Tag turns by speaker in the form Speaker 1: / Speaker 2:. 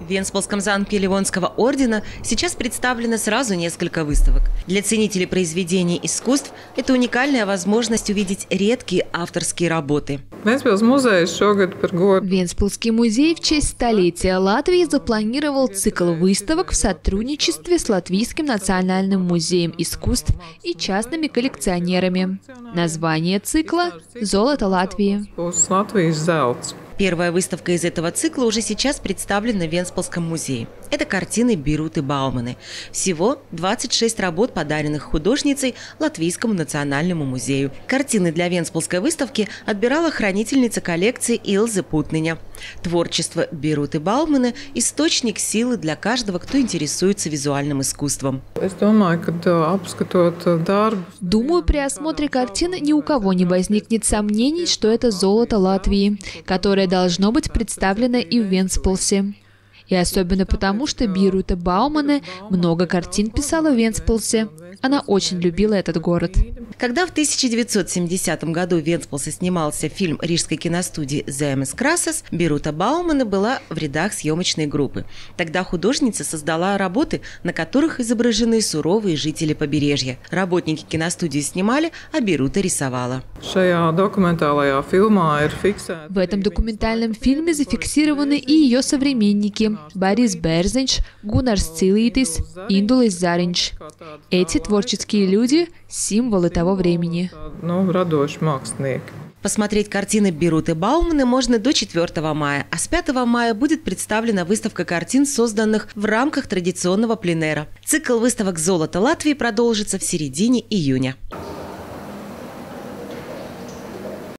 Speaker 1: В Венспилском замке Ливонского ордена сейчас представлено сразу несколько выставок. Для ценителей произведений искусств это уникальная возможность увидеть редкие авторские работы.
Speaker 2: Венспилский музей в честь столетия Латвии запланировал цикл выставок в сотрудничестве с Латвийским национальным музеем искусств и частными коллекционерами. Название цикла «Золото Латвии».
Speaker 1: Первая выставка из этого цикла уже сейчас представлена в Венспилском музее. Это картины Бируты Бауманы. Всего 26 работ, подаренных художницей Латвийскому национальному музею. Картины для Венспилской выставки отбирала хранительница коллекции Илза Путныня. Творчество Бируты Бауманы – источник силы для каждого, кто интересуется визуальным искусством.
Speaker 2: Думаю, при осмотре картины ни у кого не возникнет сомнений, что это золото Латвии, которое должно быть представлено и в Венспилсе. И особенно потому, что Бирута Бауманы много картин писала в Венспилсе. Она очень любила этот город.
Speaker 1: Когда в 1970 году в Венспилсе снимался фильм рижской киностудии «Земес Красас», Бирута Бауманы была в рядах съемочной группы. Тогда художница создала работы, на которых изображены суровые жители побережья. Работники киностудии снимали, а Бирута рисовала.
Speaker 2: В этом документальном фильме зафиксированы и ее современники – Борис Берзинш, Гунарс Цилитис, Индулис Заринч. Эти творческие люди – символы того времени.
Speaker 1: Посмотреть картины Бируты Бауманы можно до 4 мая, а с 5 мая будет представлена выставка картин, созданных в рамках традиционного пленэра. Цикл выставок «Золото Латвии» продолжится в середине июня.